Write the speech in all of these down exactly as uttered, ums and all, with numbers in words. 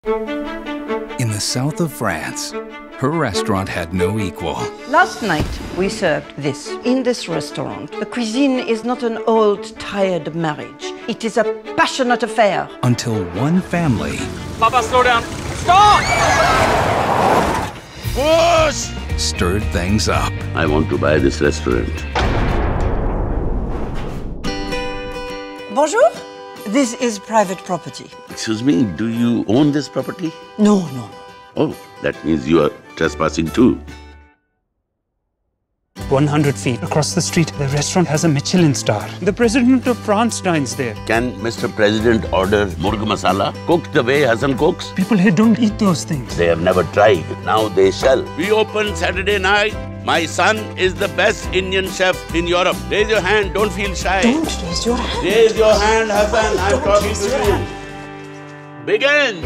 In the south of France, her restaurant had no equal. Last night, we served this. In this restaurant, the cuisine is not an old, tired marriage. It is a passionate affair. Until one family... Papa, slow down. Stop! Push! Stirred things up. I want to buy this restaurant. Bonjour. This is private property. Excuse me, do you own this property? No, no, no. Oh, that means you are trespassing too. one hundred feet across the street, the restaurant has a Michelin star. The president of France dines there. Can Mister President order murg masala, cooked the way Hassan cooks? People here don't eat those things. They have never tried. Now they shall. We open Saturday night. My son is the best Indian chef in Europe. Raise your hand. Don't feel shy. Don't raise your hand. Raise your hand, Hassan. I'm talking to you. Begin.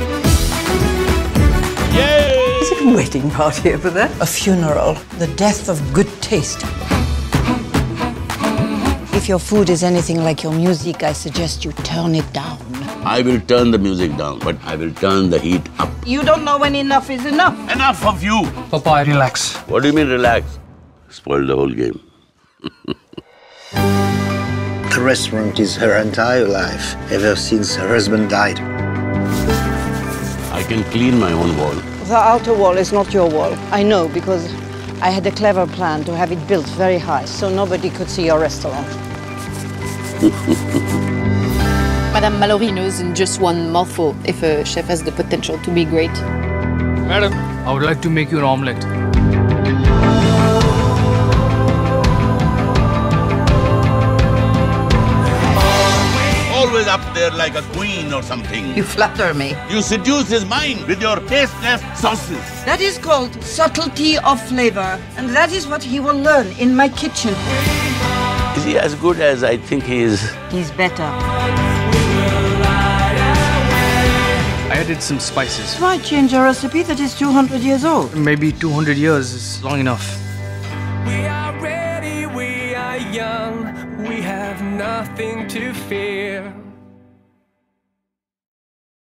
Yay! Is it a wedding party over there? A funeral. The death of good taste. If your food is anything like your music, I suggest you turn it down. I will turn the music down, but I will turn the heat up. You don't know when enough is enough. Enough of you! Papa, relax. What do you mean relax? Spoil the whole game. The restaurant is her entire life, ever since her husband died. I can clean my own wall. The outer wall is not your wall. I know, because I had a clever plan to have it built very high, so nobody could see your restaurant. Madame Mallory knows in just one mouthful if a chef has the potential to be great. Madam, I would like to make you an omelette. Always up there like a queen or something. You flatter me. You seduce his mind with your tasteless sauces. That is called subtlety of flavor, and that is what he will learn in my kitchen. Is he as good as I think he is? He's better. I added some spices. Why change a recipe that is two hundred years old? Maybe two hundred years is long enough. We are ready, we are young, we have nothing to fear.